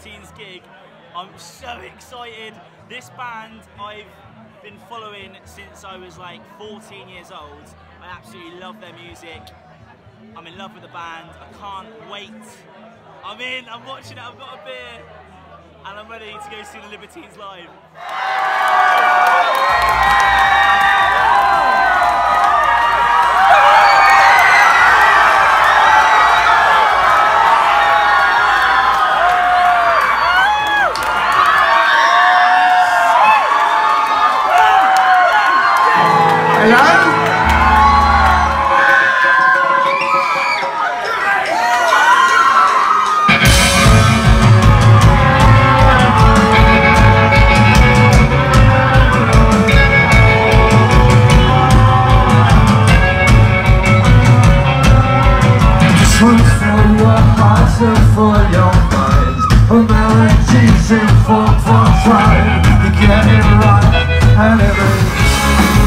Libertines gig. I'm so excited. This band I've been following since I was like 14 years old. I absolutely love their music. I'm in love with the band. I can't wait. I'm in, I'm watching it, I've got a beer, and I'm ready to go see the Libertines live. For your minds, melodies in 4/5, you get it right, and everything.